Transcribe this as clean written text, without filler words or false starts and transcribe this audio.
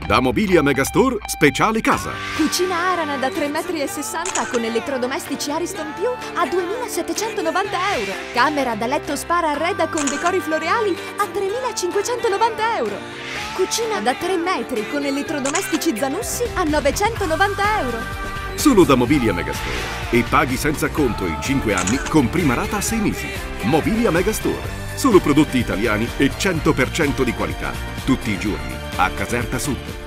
Da Mobilia Megastore, speciale casa. Cucina arana da 3,60 m con elettrodomestici Ariston Più a 2.790 euro. Camera da letto Spara Arreda con decori floreali a 3.590 euro. Cucina da 3 metri con elettrodomestici Zanussi a 990 euro. Solo da Mobilia Megastore. E paghi senza conto in 5 anni con prima rata a 6 mesi. Mobilia Megastore. Solo prodotti italiani e 100% di qualità. Tutti i giorni a Caserta Sud.